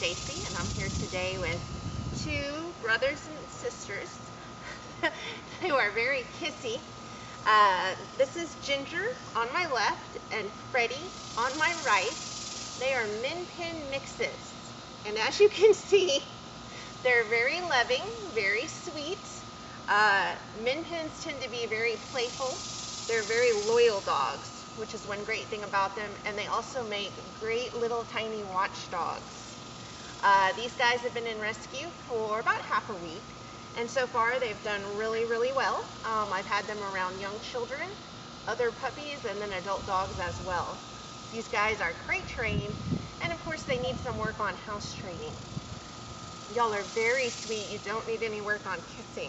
Stacy, and I'm here today with two brothers and sisters who are very kissy. This is Ginger on my left and Freddie on my right. They are Min Pin mixes, and as you can see, they're very loving, very sweet. Min Pins tend to be very playful. They're very loyal dogs, which is one great thing about them, and they also make great little tiny watchdogs. These guys have been in rescue for about half a week, and so far they've done really, really well. I've had them around young children, other puppies, and then adult dogs as well. These guys are crate trained, and of course they need some work on house training. Y'all are very sweet. You don't need any work on kissing.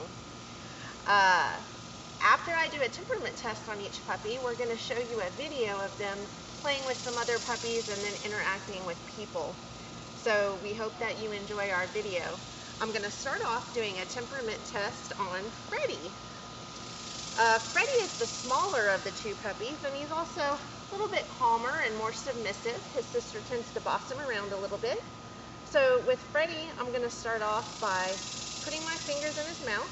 After I do a temperament test on each puppy, we're going to show you a video of them playing with some other puppies and then interacting with people. So we hope that you enjoy our video. I'm going to start off doing a temperament test on Freddie. Freddie is the smaller of the two puppies, and he's also a little bit calmer and more submissive. His sister tends to boss him around a little bit. So with Freddie, I'm going to start off by putting my fingers in his mouth.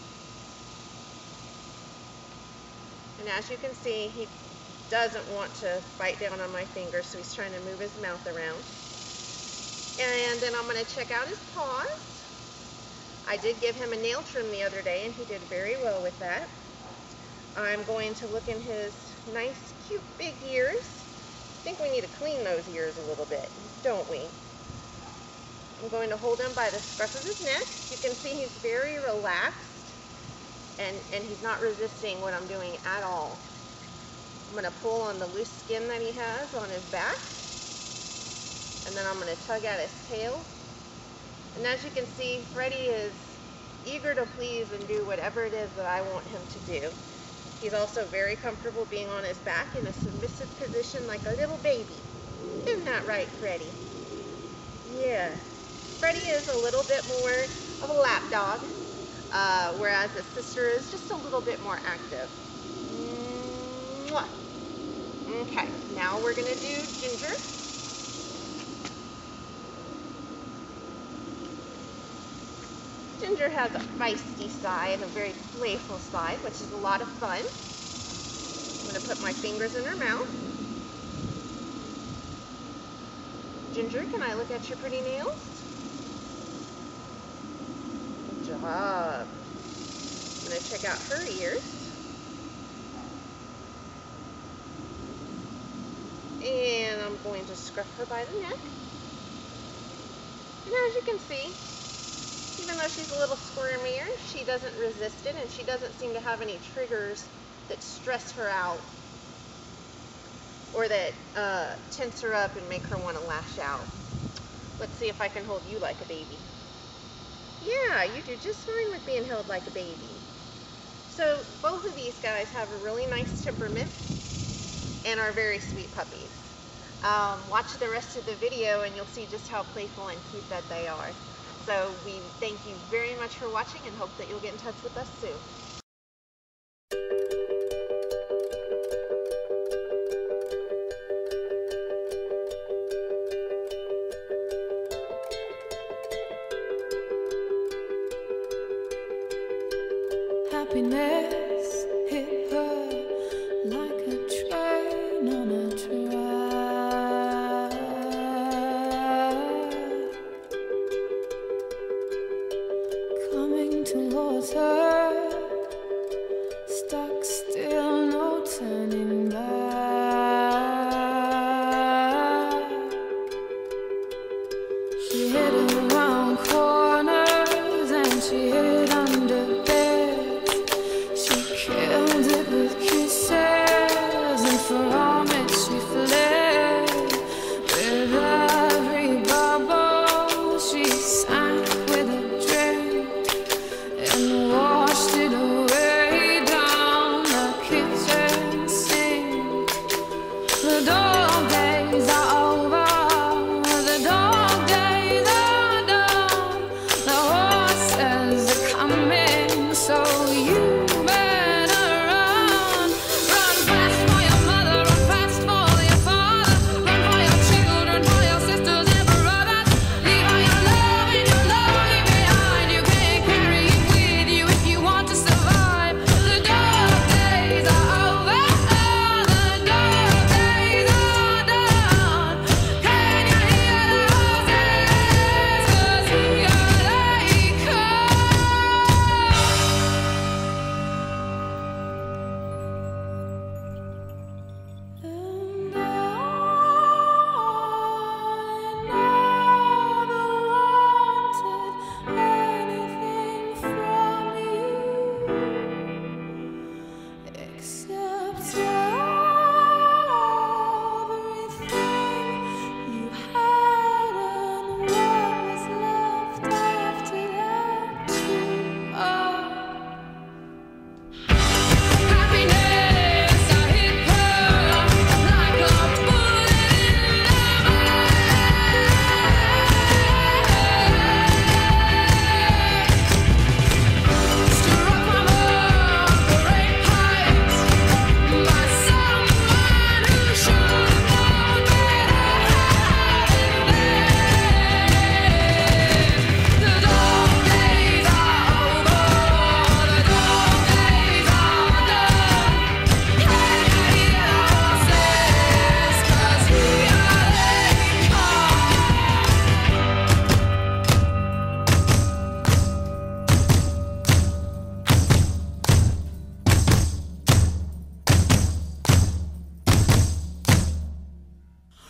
And as you can see, he doesn't want to bite down on my fingers, so he's trying to move his mouth around. And then I'm going to check out his paws. I did give him a nail trim the other day, and he did very well with that. I'm going to look in his nice, cute, big ears. I think we need to clean those ears a little bit, don't we? I'm going to hold him by the scruff of his neck. You can see he's very relaxed. And he's not resisting what I'm doing at all. I'm going to pull on the loose skin that he has on his back. And then I'm going to tug at his tail. And as you can see, Freddie is eager to please and do whatever it is that I want him to do. He's also very comfortable being on his back in a submissive position like a little baby. Isn't that right, Freddie? Yeah. Freddie is a little bit more of a lap dog. Whereas his sister is just a little bit more active. Mwah. Okay, now we're going to do Ginger. Ginger has a feisty side, a very playful side, which is a lot of fun. I'm going to put my fingers in her mouth. Ginger, can I look at your pretty nails? Good job. I'm going to check out her ears. And I'm going to scruff her by the neck. And as you can see, even though she's a little squirmier, she doesn't resist it, and she doesn't seem to have any triggers that stress her out or that tense her up and make her want to lash out. Let's see if I can hold you like a baby. Yeah, you do just fine with being held like a baby. So both of these guys have a really nice temperament and are very sweet puppies. Watch the rest of the video and you'll see just how playful and cute that they are. So we thank you very much for watching and hope that you'll get in touch with us soon. Happiness hit her like a train on a track, coming towards her.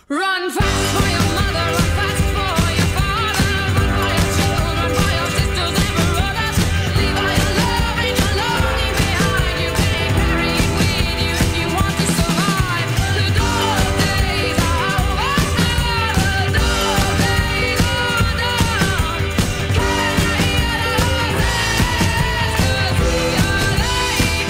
Run fast for your mother, run fast for your father, run for your children, for your sisters and brothers. Leave all your love and your longing behind. You can't carry it with you if you want to survive. The dark days are over, the dark days are done. Can I hear those hands? 'Cause we are late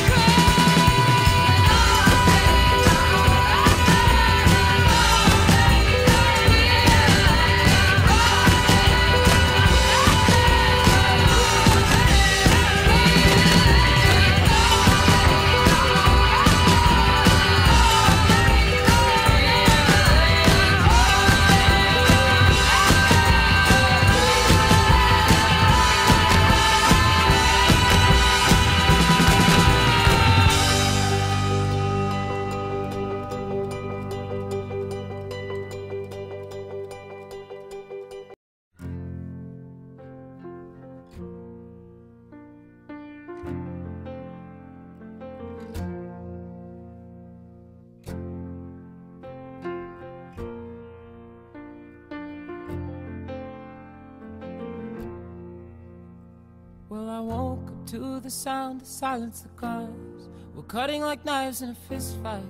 Well, I woke up to the sound of silence. The cars were cutting like knives in a fist fight.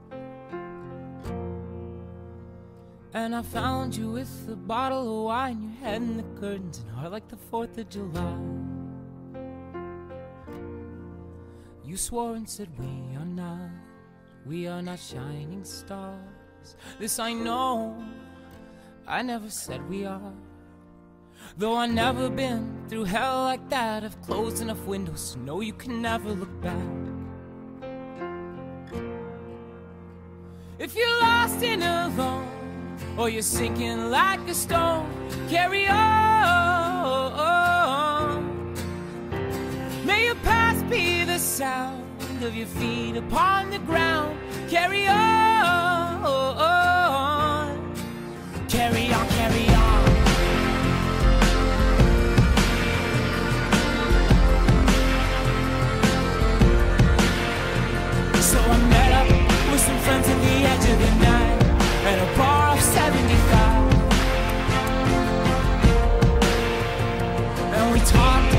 And I found you with a bottle of wine, your head in the curtains, and heart like the 4th of July. You swore and said we are not shining stars. This I know, I never said we are. Though I've never been through hell like that, I've closed enough windows to know you can never look back. If you're lost and alone, or you're sinking like a stone, carry on. May your past be the sound of your feet upon the ground. Carry on. Carry on, carry on. So I met up with some friends at the edge of the night at a bar of 75, and we talked